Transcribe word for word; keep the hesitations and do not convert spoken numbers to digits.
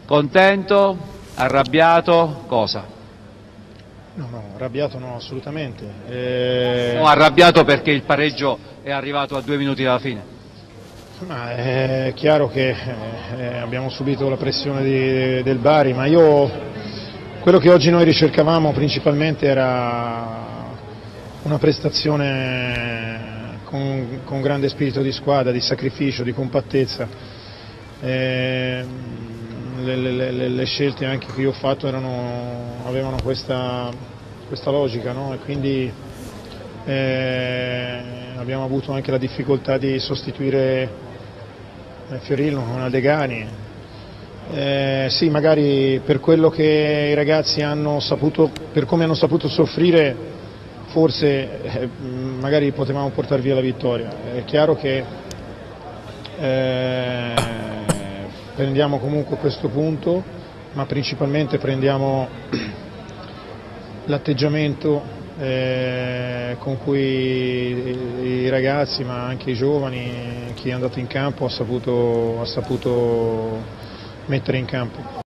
Contento? Arrabbiato? Cosa? No, no, arrabbiato no, assolutamente. Eh... O arrabbiato perché il pareggio è arrivato a due minuti dalla fine? Ma è chiaro che eh, abbiamo subito la pressione di, del Bari, ma io quello che oggi noi ricercavamo principalmente era una prestazione con, con grande spirito di squadra, di sacrificio, di compattezza. Eh, le, le, le, le scelte anche che io ho fatto erano, avevano questa, questa logica, no? E quindi eh, abbiamo avuto anche la difficoltà di sostituire Fiorillo con Aldegani. Eh, sì, magari per quello che i ragazzi hanno saputo, per come hanno saputo soffrire, forse eh, magari potevamo portare via la vittoria. È chiaro che eh, prendiamo comunque questo punto, ma principalmente prendiamo l'atteggiamento eh, con cui i, i ragazzi, ma anche i giovani, chi è andato in campo ha saputo, ha saputo mettere in campo.